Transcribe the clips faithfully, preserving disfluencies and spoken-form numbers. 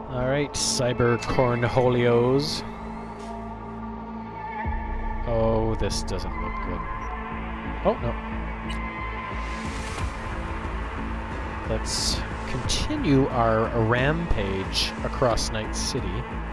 Alright, Cyber Cornholios. Oh, this doesn't look good. Oh, no. Let's continue our rampage across Night City.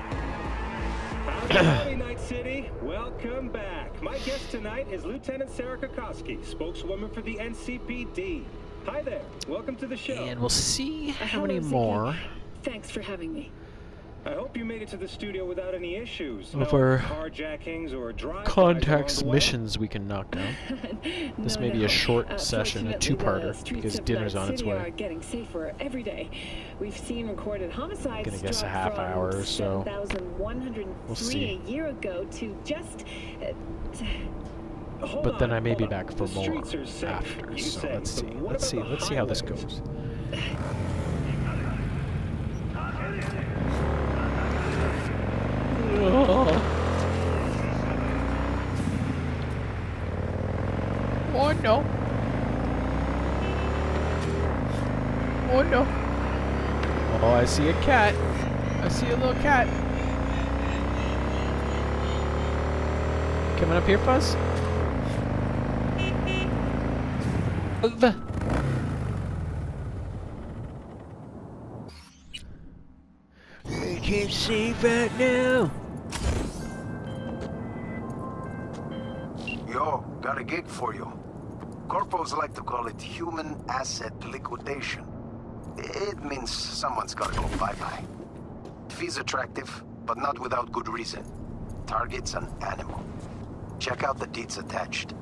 Howdy, Night City. Welcome back. My guest tonight is Lieutenant Sarah Kokoski, spokeswoman for the N C P D. Hi there. Welcome to the show. And we'll see how Hello, many Ziggy. more. Thanks for having me. I hope you made it to the studio without any issues. Of no our carjackings or drive contacts missions we can knock down. no, This may be no. a short Uh, session, a fortunately, two-parter, the streets because of dinner's Night on its City way. Are getting safer every day. We've seen recorded homicides Gonna guess a drop half from hour or so. seven thousand one hundred three We'll see. a year ago to just. Uh, Hold But then on, I may hold be on. back for The more streets are safe, after. you So say, let's see. but what Let's see. about the Let's see how this highways? goes. Oh no. Oh no. Oh, I see a cat. I see a little cat. Coming up here, Fuzz? Ugh. I can't see right now. Yo, got a gig for you. Corpos like to call it human asset liquidation. It means someone's gotta go bye-bye. Fee's attractive, but not without good reason. Target's an animal. Check out the deeds attached.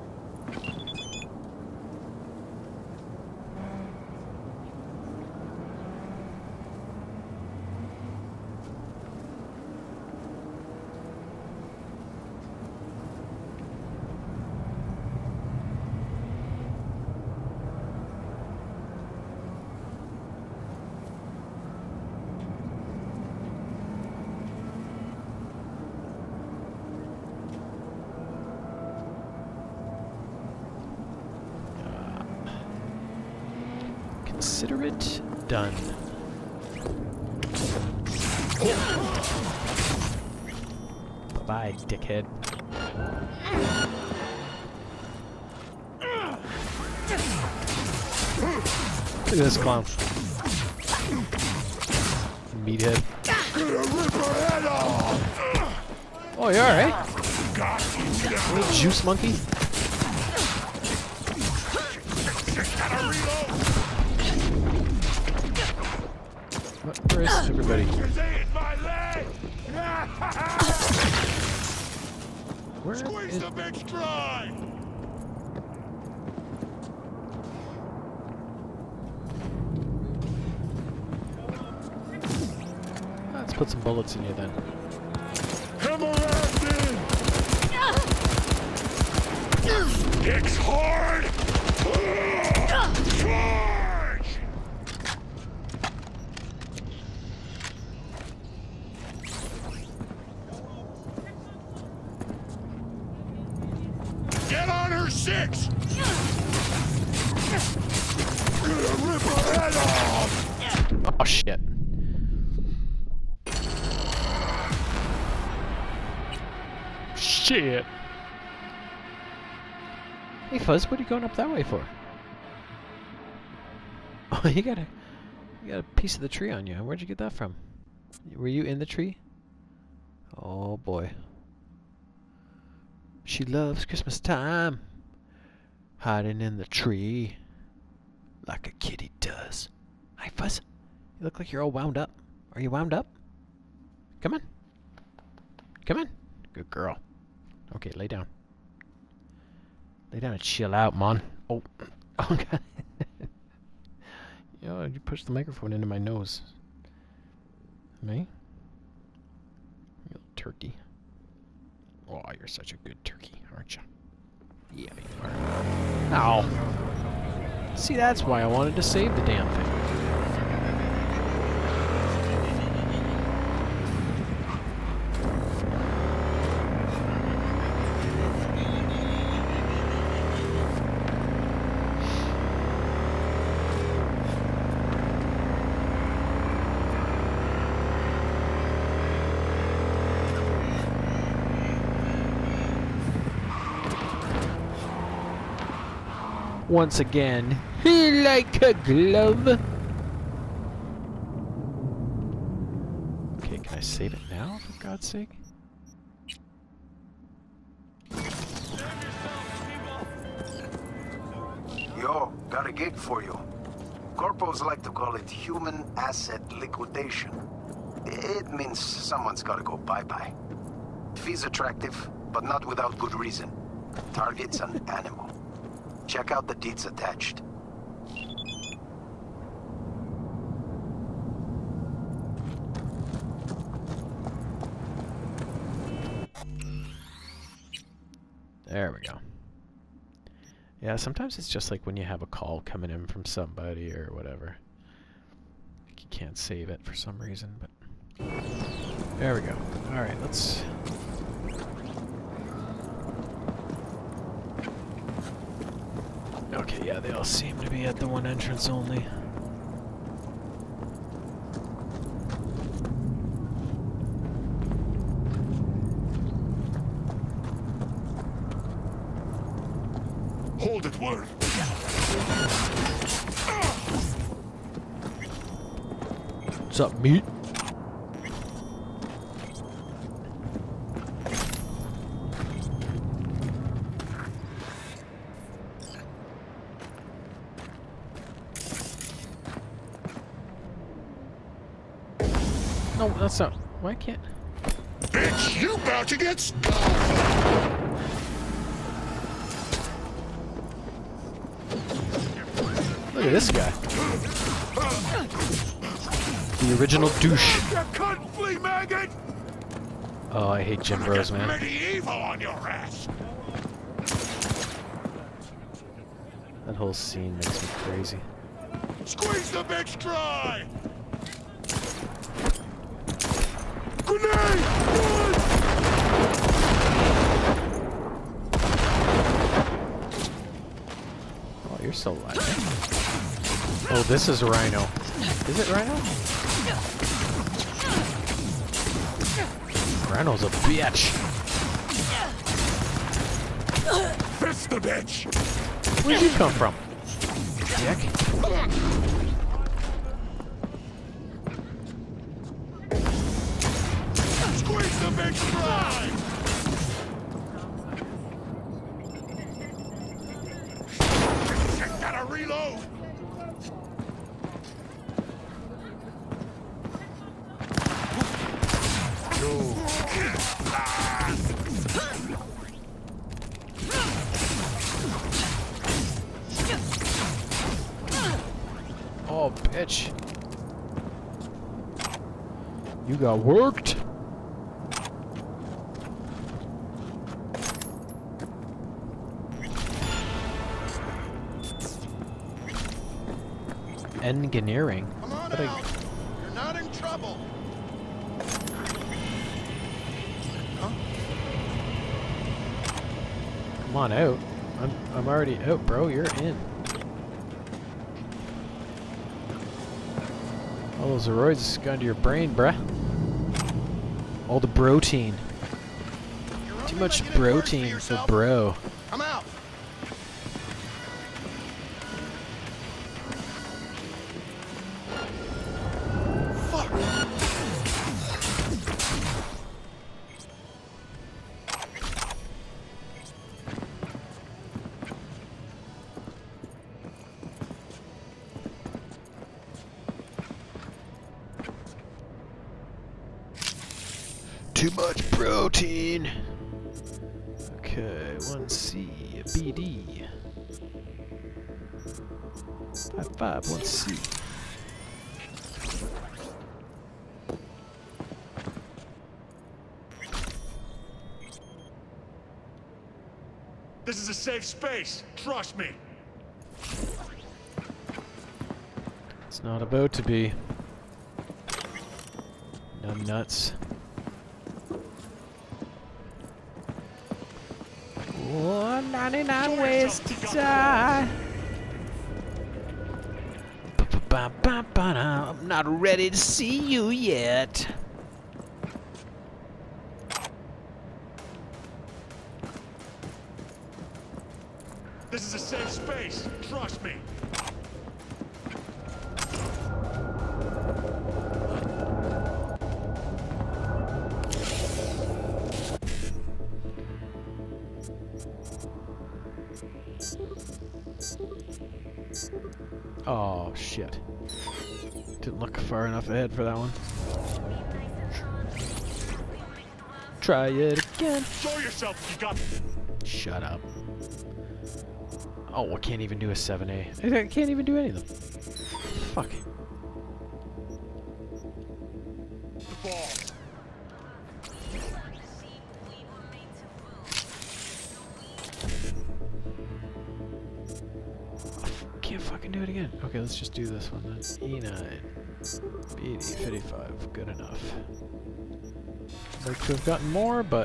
Consider it done. Bye-bye, dickhead. Look at this clown. Meathead. Oh, you alright? Little juice monkey? What, where is everybody? Where Squeeze is... the bitch dry! Let's put some bullets in you then. Come around in! Kicks hard! Charge! Get on her six! Gonna rip her head off! Oh shit. Shit. Hey Fuzz, what are you going up that way for? Oh, you got a you got a piece of the tree on you. Where'd you get that from? Were you in the tree? Oh boy. She loves Christmas time. Hiding in the tree. Like a kitty does. Hi Fuzz. You look like you're all wound up. Are you wound up? Come on. Come on. Good girl. Okay, lay down. Lay down and chill out, man. Oh. Oh, God. Yo, you pushed the microphone into my nose. Me? You little turkey. Oh, you're such a good turkey, aren't you? Yeah, you are. Ow. See, that's why I wanted to save the damn thing. once again, like a glove. Okay, can I save it now, for God's sake? Yo, got a gig for you. Corpos like to call it human asset liquidation. It means someone's gotta go bye-bye. Fee's attractive, but not without good reason. Target's an animal. Check out the deeds attached. There we go. Yeah, sometimes it's just like when you have a call coming in from somebody or whatever. Like you can't save it for some reason, but... There we go. Alright, let's... Okay, yeah, they all seem to be at the one entrance only. Hold it, word. What's up, meat? No, that's not... Why can't... Bitch, you about to get stuck. Look at this guy. The original douche. You cunt flea maggot! Oh, I hate gym bros, man. Medieval on your ass. That whole scene makes me crazy. Squeeze the bitch dry. Grenade! Run! Oh, you're still alive. Oh, this is Rhino. Is it Rhino? Rhino's a bitch. Fist the bitch! Where'd you come from, dick? Squeeze the bitch dry! Shit, gotta reload! Oh, bitch. You got worked. Engineering. Come on What a- out! You're not in trouble! Come on out. I'm I'm already out, bro. You're in. All those roids gone to your brain, bruh. All the protein. You're Too only much making it worse for protein for yourself. bro. Come out! Fuck! Too much protein. Okay, one C, B D. Five five, one C. This is a safe space. Trust me. It's not about to be. Numb nuts. one ninety-nine ways to die. Ba-ba-ba-ba-da. I'm not ready to see you yet. This This is a safe space. Trust me. Oh, shit. Didn't look far enough ahead for that one. Try it again. Show yourself if you got. Shut up. Oh, I can't even do a seven A. I can't even do any of them. Fuck. The ball. Can't fucking do it again. Okay, let's just do this one then. E nine. B D fifty-five. Good enough. I'd like to have gotten more, but...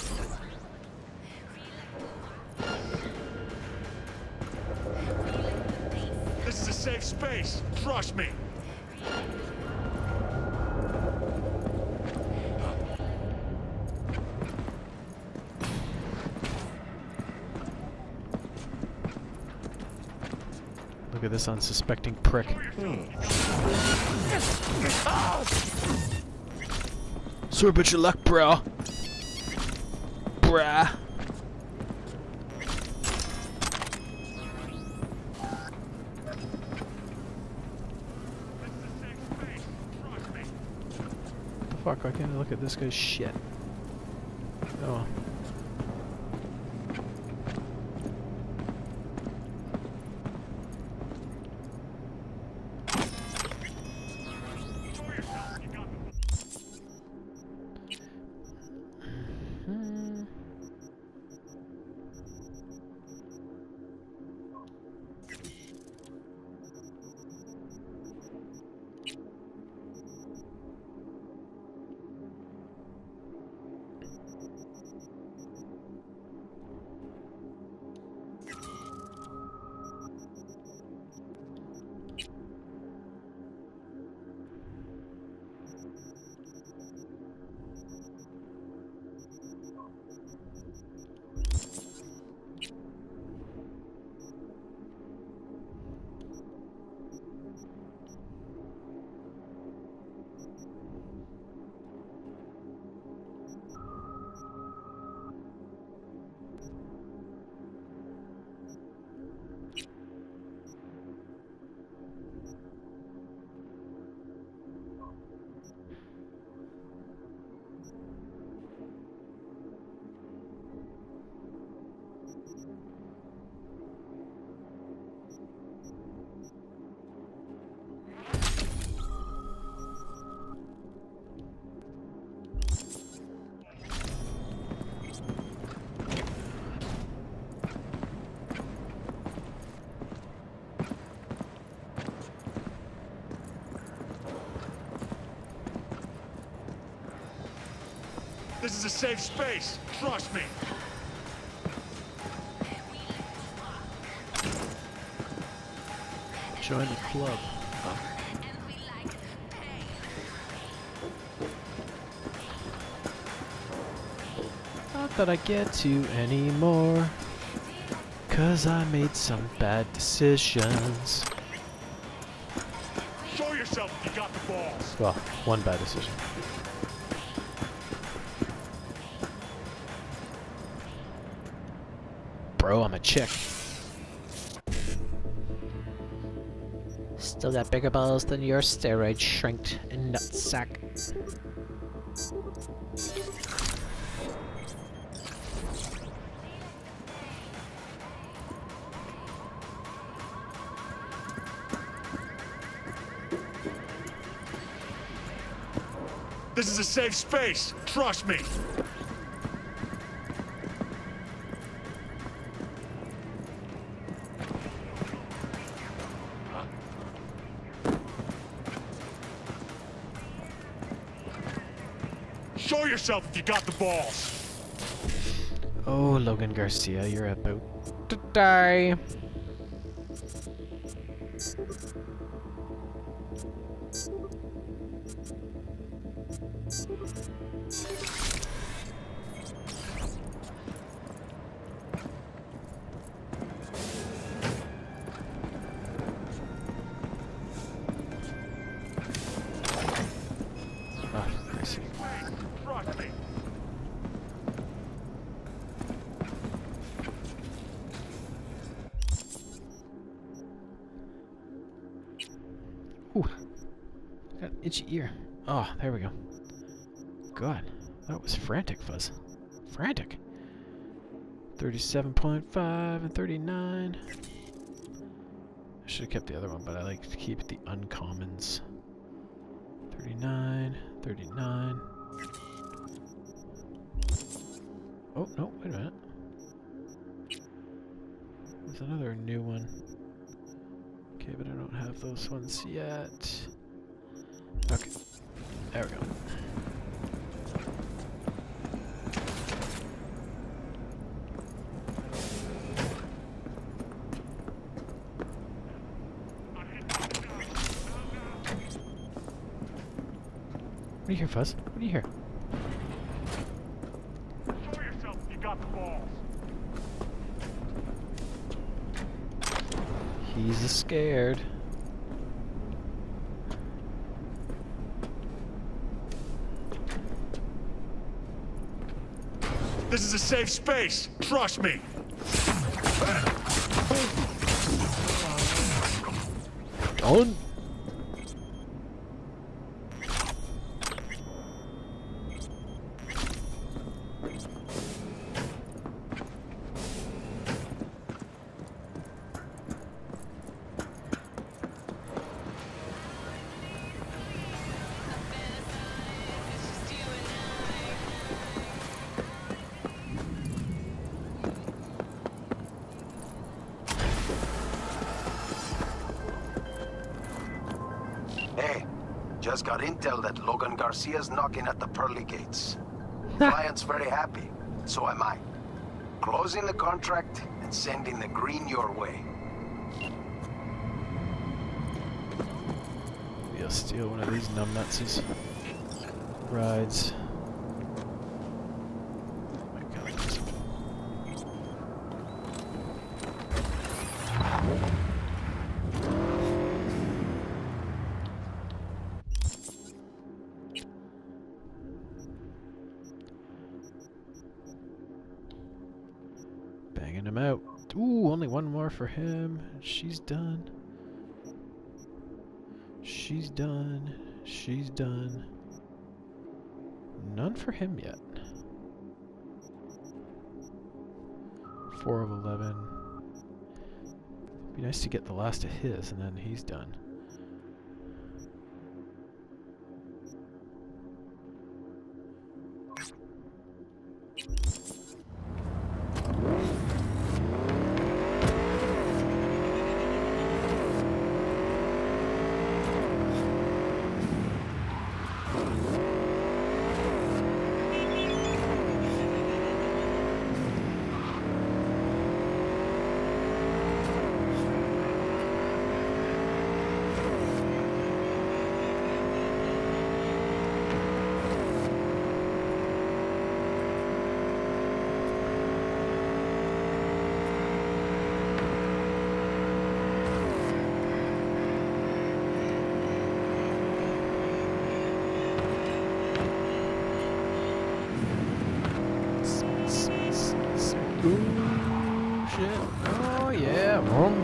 This is a safe space. Trust me. Look at this unsuspecting prick. Sorry about your luck, bro. Brah. What the fuck? Why can't I look at this guy's shit? Oh. This is a safe space. Trust me. Join the club. Oh. Not that I get to anymore, 'cause I made some bad decisions. Show yourself if you got the balls. Well, one bad decision. Bro, I'm a chick. Still got bigger balls than your steroid shrinked and nutsack. This is a safe space. Trust me. Show yourself if you got the balls. Oh, Logan Garcia, you're about to die. Trust me. Ooh, got an itchy ear. Oh, there we go. God, that was frantic, Fuzz. Frantic. thirty-seven point five and thirty-nine. I should have kept the other one, but I like to keep the uncommons. thirty-nine, thirty-nine. Oh, no, wait a minute. There's another new one. Okay, but I don't have those ones yet. Okay, there we go. What do you hear, Fuzz? What do you hear? Show yourself you got the balls. He's scared. This is a safe space. Trust me. On. Hey, just got intel that Logan Garcia's knocking at the pearly gates. Client's very happy, so am I. Closing the contract and sending the green your way. Maybe I'll steal one of these numbnuts' rides. Oh my God. Banging him out. Ooh, only one more for him. She's done. She's done. She's done. None for him yet. Four of eleven. Be nice to get the last of his, and then he's done. Ooh, shit. Oh, yeah. Vroom.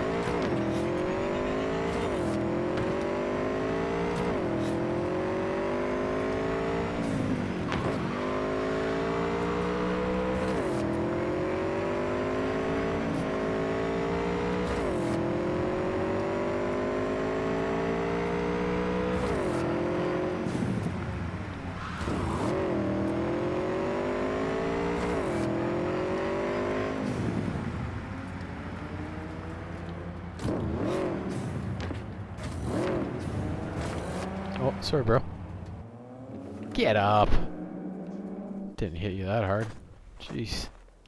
Oh, sorry, bro. Get up. Didn't hit you that hard. Jeez.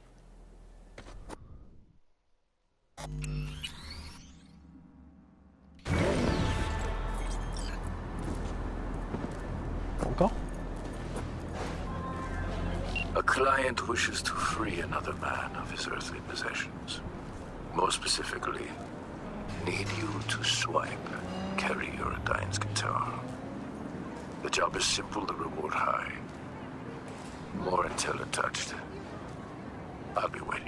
Phone call? A client wishes to free another man of his earthly possessions. More specifically, need you to swipe Carrie Uradine's guitar. The job is simple, the reward high. More intel attached. I'll be waiting.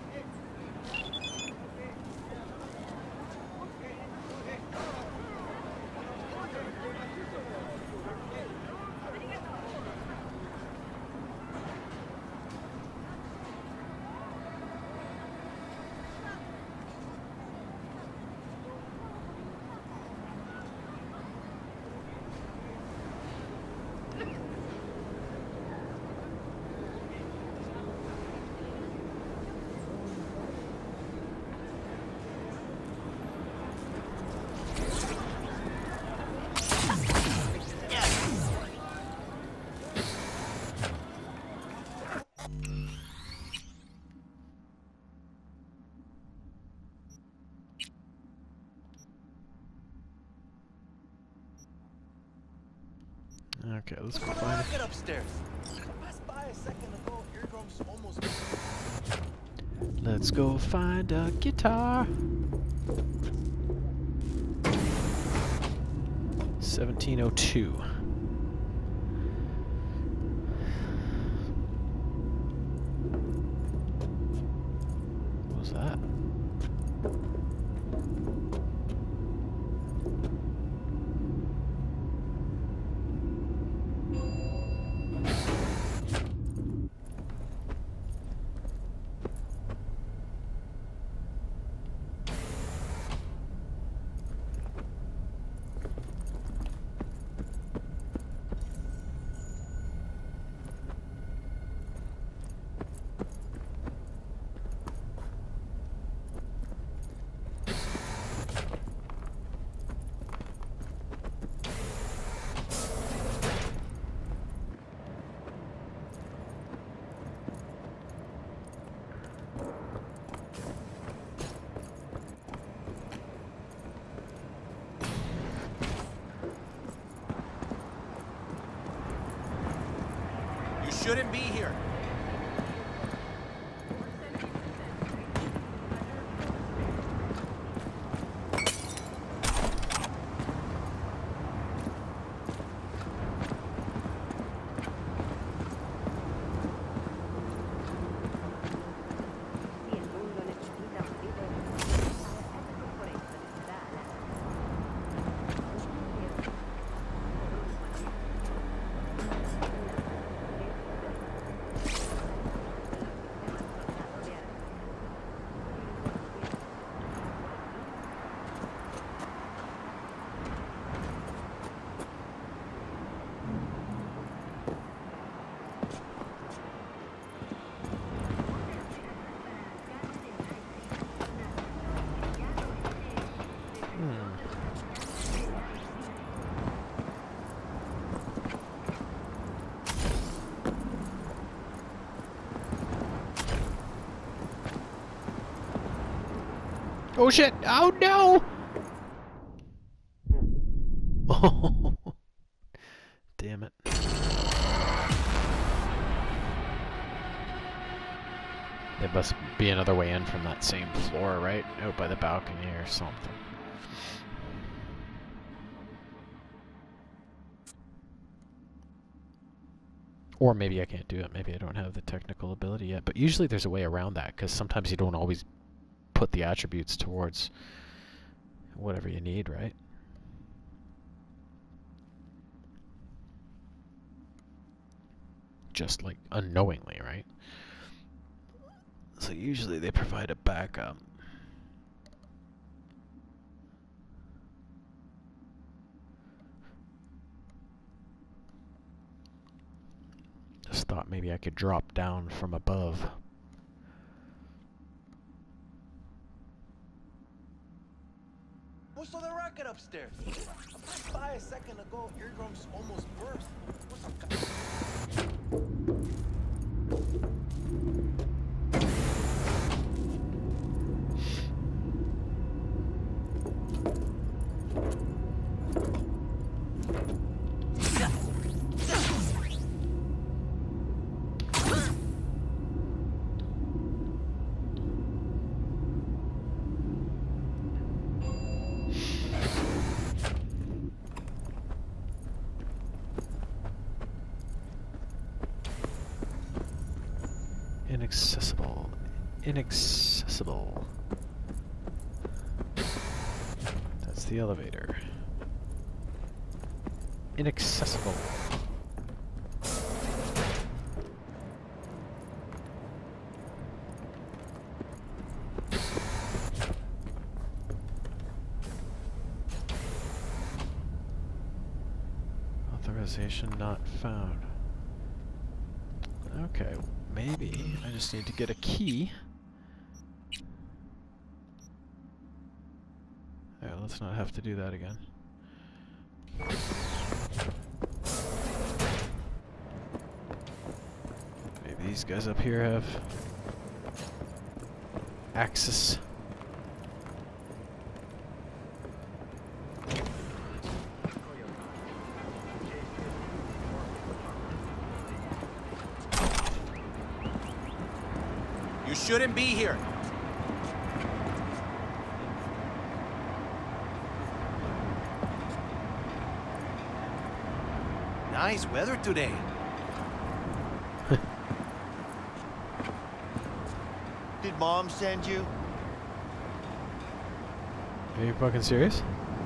Okay, let's go find it. Get upstairs. Passed by a second ago. Eardrums almost. Let's go find a guitar. seventeen oh two. What was that? Shouldn't be here. Oh shit! Oh no! Oh, damn it. There must be another way in from that same floor, right? Out by the balcony or something. Or maybe I can't do it. Maybe I don't have the technical ability yet. But usually there's a way around that, because sometimes you don't always put the attributes towards whatever you need, right? Just like unknowingly, right? So usually they provide a backup. Just thought maybe I could drop down from above. What's all the racket upstairs? I passed by a second ago. Eardrums almost burst. What's up, guys? Inaccessible. Inaccessible. That's the elevator. Inaccessible. Authorization not found. Okay, maybe I just need to get a key. Yeah, let's not have to do that again. Maybe these guys up here have access. You shouldn't be here. Nice weather today. Did Mom send you? Are you fucking serious?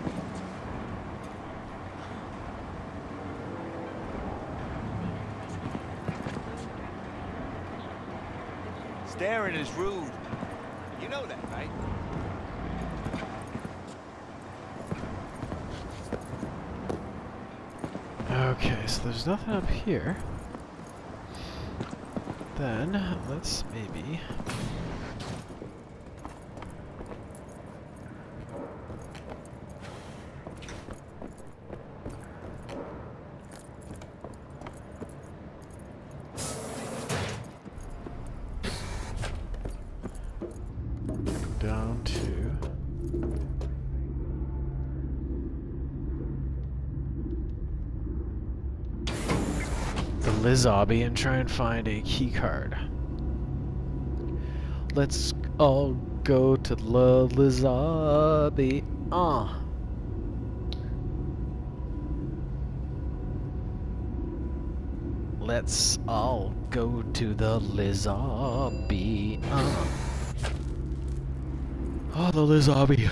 Staring is rude. You know that, right? Okay, so there's nothing up here. Then, let's maybe... down to... the Lizobby and try and find a key card. Let's all go to the Lizobby. Ah. Let's all go to the Lizobby. Ah. Oh, the Lizobby.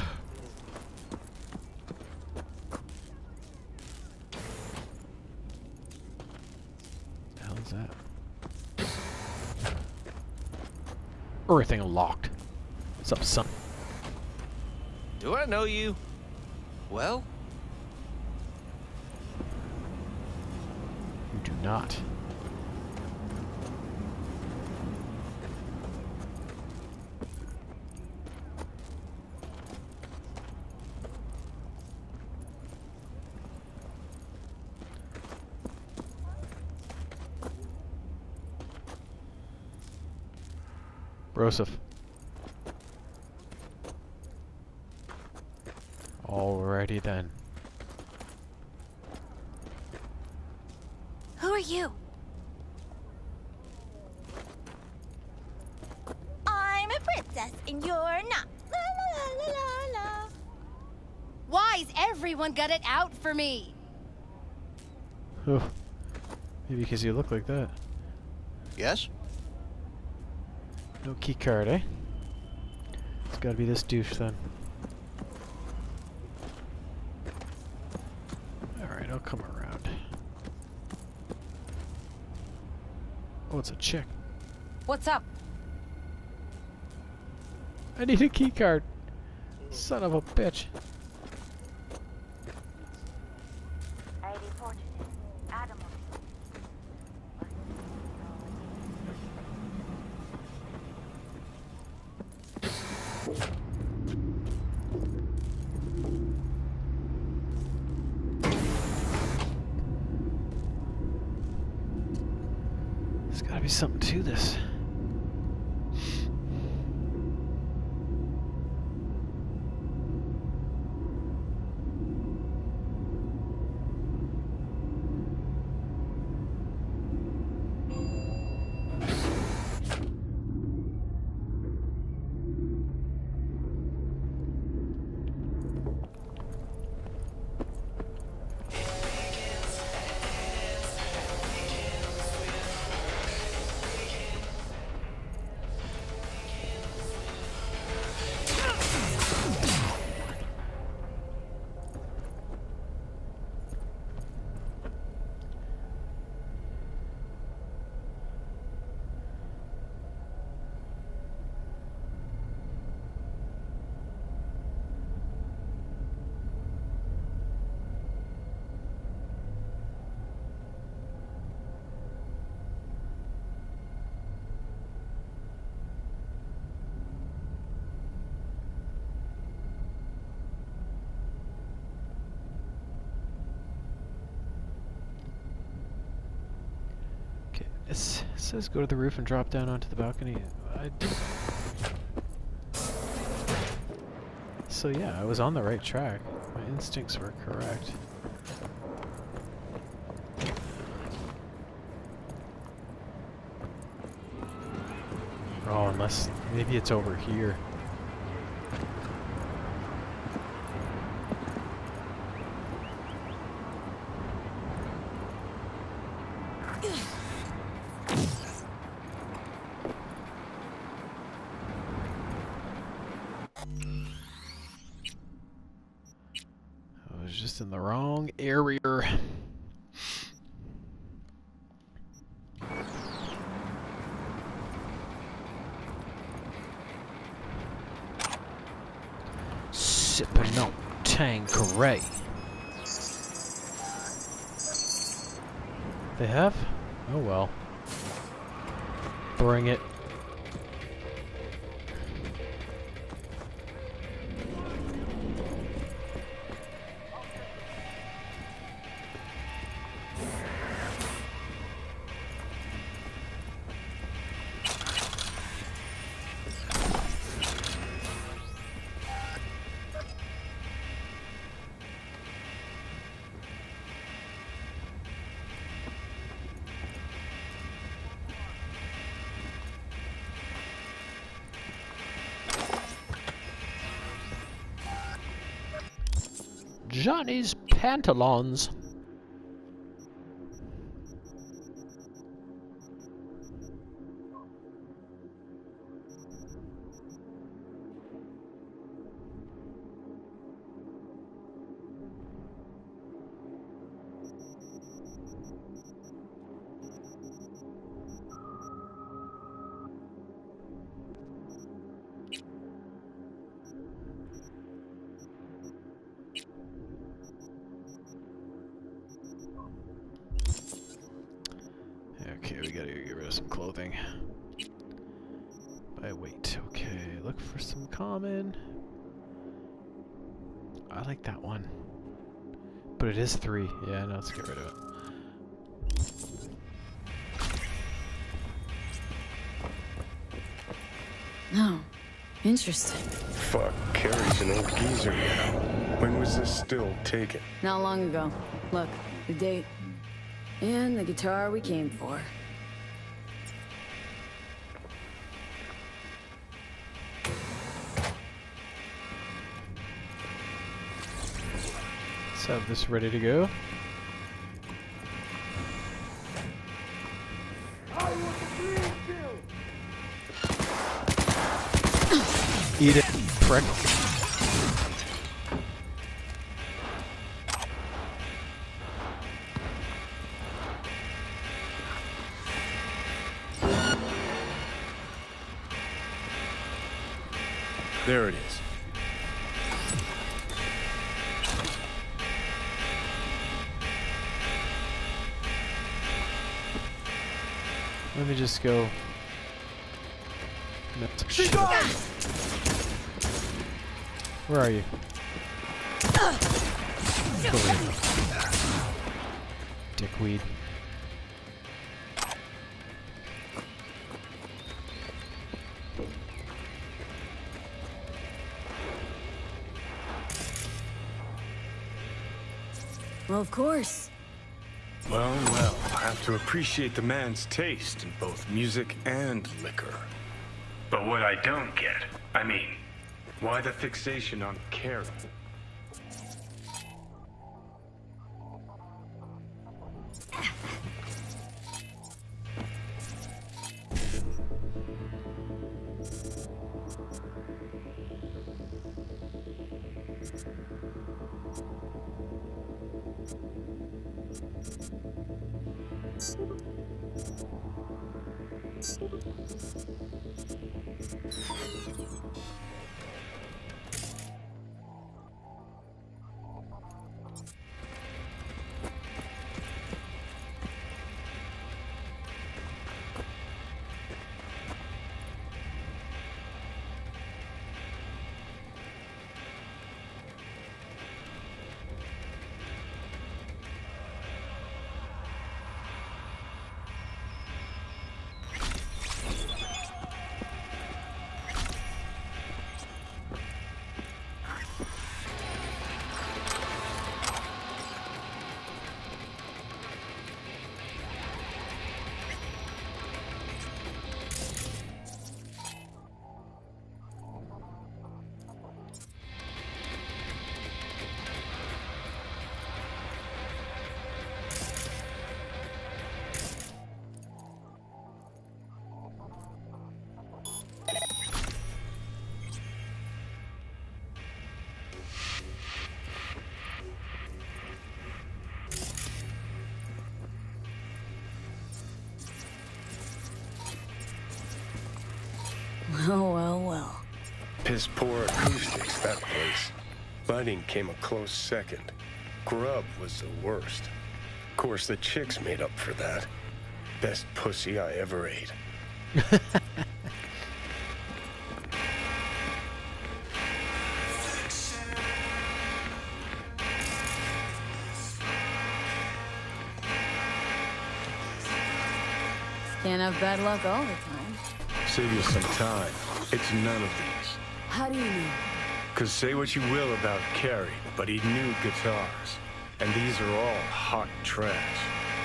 The hell is that? Everything locked. What's up, son? Do I know you? Well? You do not. Broseph. Alrighty then. Who are you? I'm a princess and you're not. La la la la la la. Why's everyone got it out for me? Oh, maybe because you look like that. Yes? No key card, eh? It's gotta be this douche then. Alright, I'll come around. Oh, it's a chick. What's up? I need a key card. Son of a bitch. There's gotta be something to this. It says go to the roof and drop down onto the balcony. I did. So yeah, I was on the right track. My instincts were correct. Oh, unless maybe it's over here. I was just in the wrong area. Sipping on Tanqueray. They have? Oh well. Bring it. Johnny's Pantalons. Okay, we gotta get rid of some clothing. By weight, okay. Look for some common. I like that one. But it is three. Yeah, no, let's get rid of it. No. Interesting. Fuck, Carrie's an old geezer now. When was this still taken? Not long ago. Look, the date. And the guitar we came for. Let's have this ready to go. Eat it, prick. There it is. Let me just go. She's gone! Where are you? Dickweed. Well, of course. Well, well, I have to appreciate the man's taste in both music and liquor. But what I don't get, I mean, why the fixation on Carrie? Piss poor acoustics, that place. Lighting came a close second. Grub was the worst. Of course, the chicks made up for that. Best pussy I ever ate. Can't have bad luck all the time. Save you some time. It's none of these. How do you know? Cause say what you will about Carey, but he knew guitars. And these are all hot trash.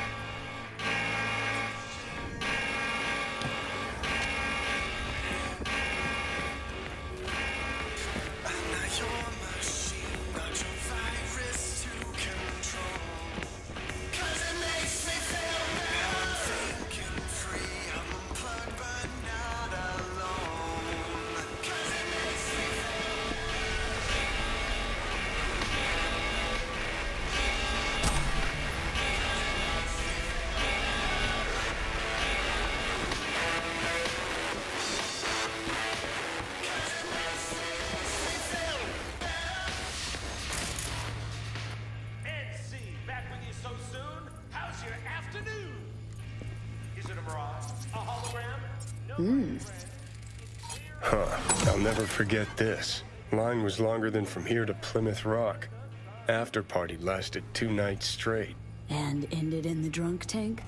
Huh. I'll never forget this. Line was longer than from here to Plymouth Rock. After party lasted two nights straight. And ended in the drunk tank?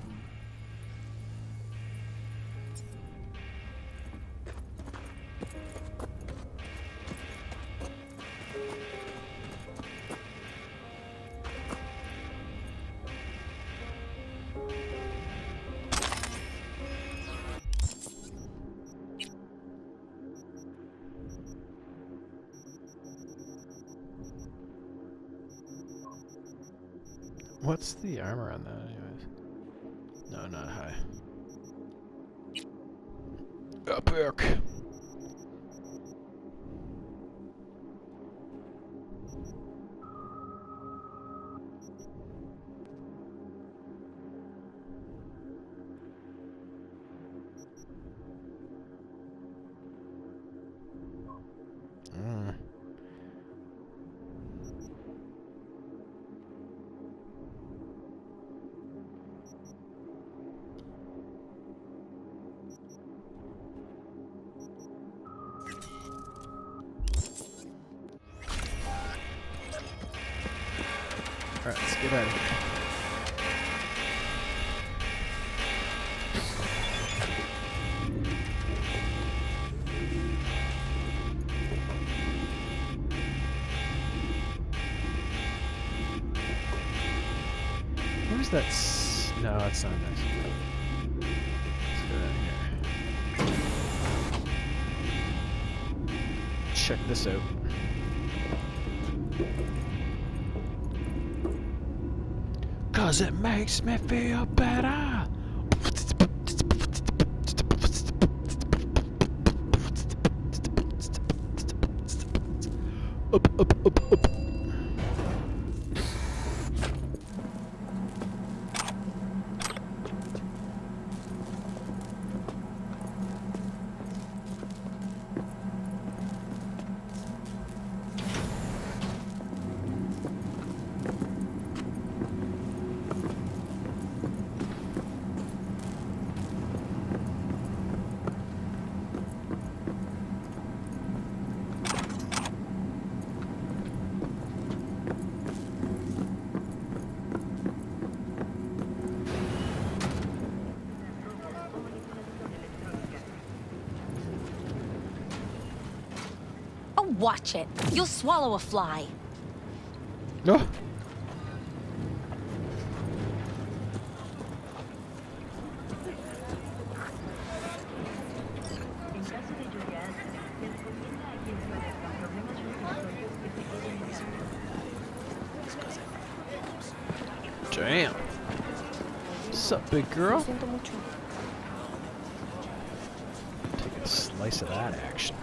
What's the armor on that, anyways? No, not high. Epic. Mm. Alright, let's get out of here. Where's that s- no, it's not nice. Let's go down here. Check this out. Cause it makes me feel better. Up, up, up, up. Watch it. You'll swallow a fly. No. Damn. What's up, big girl? Take a slice of that action.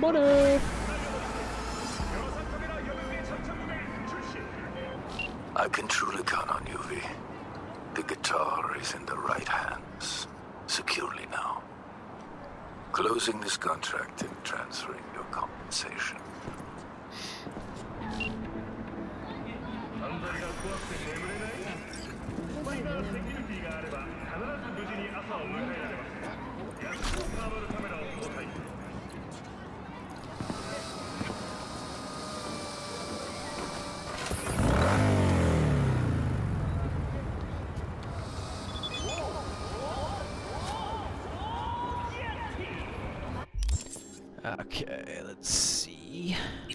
money! I can truly count on you, V. The guitar is in the right hands, securely now. Closing this contract and transferring your compensation. Okay, let's see.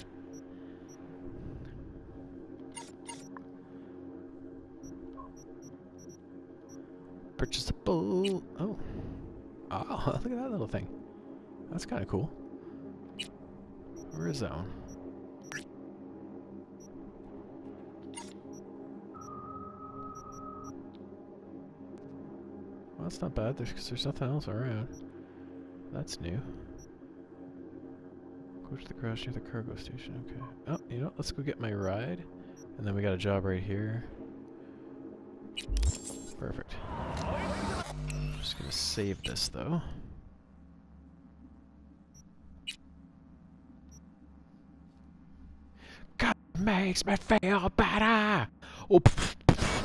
Purchasable. Oh. Oh, look at that little thing. That's kind of cool. Where is that one? Well, that's not bad. There's, 'cause there's nothing else around. That's new. Go to the garage near the cargo station. Okay. Oh, you know what? Let's go get my ride. And then we got a job right here. Perfect. I'm just gonna save this though. God makes me feel better. Oh. Pff.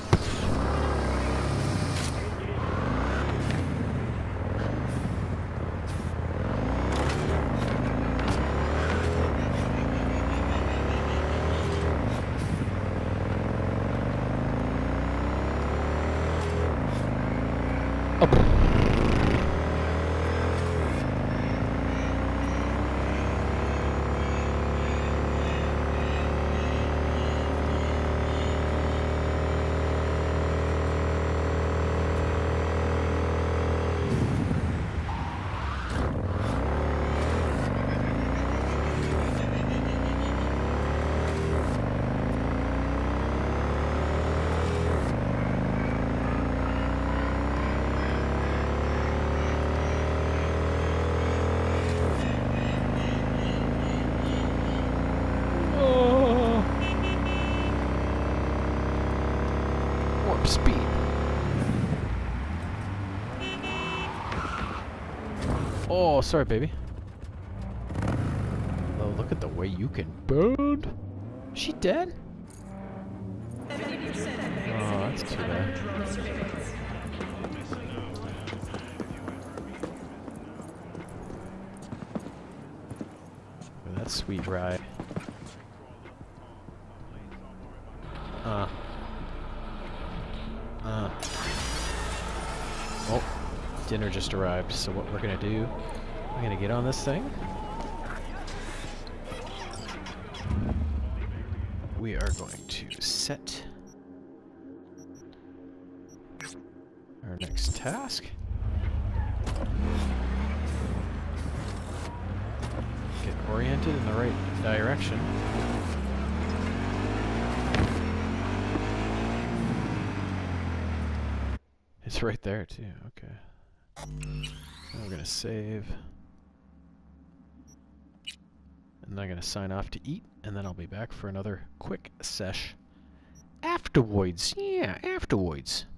Speed. Oh, sorry, baby. Oh, look at the way you can burn. Is she dead? Oh, that's too bad. Look at that sweet ride. Uh. Uh. Oh, dinner just arrived, so what we're gonna do, we're gonna get on this thing. We are going to set our next task. Get oriented in the right direction. It's right there too, okay. Now we're gonna save. And I'm gonna sign off to eat, and then I'll be back for another quick sesh afterwards. Yeah, afterwards.